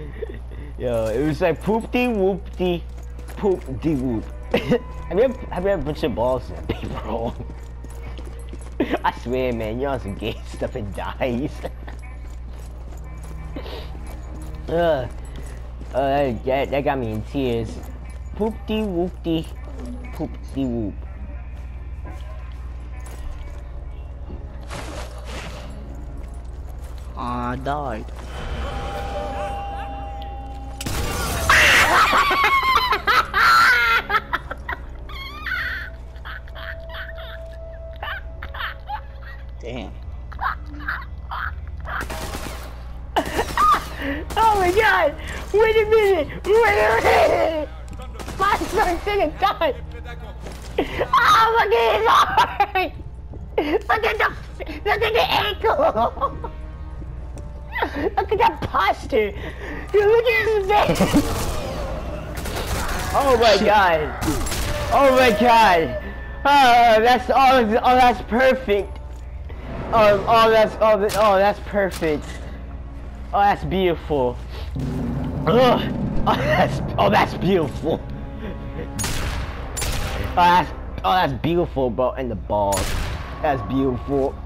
Yo, it was like poop-de-whoop-de, poop-de-whoop. have you ever put your balls in a paper roll? I swear, man, you're on some gay stuff and dies. That got me in tears. Poop-de-whoop-de, poop-de-whoop. I died. Damn. Oh my god! Wait a minute! My son's gonna die! Oh, look at his arm! Look at the ankle! Look at that posture! Look at his face! Oh my god! Oh my god! Oh, that's perfect! That's perfect! Oh, that's beautiful! Oh, that's beautiful! Oh, that's beautiful, bro, and the balls. That's beautiful.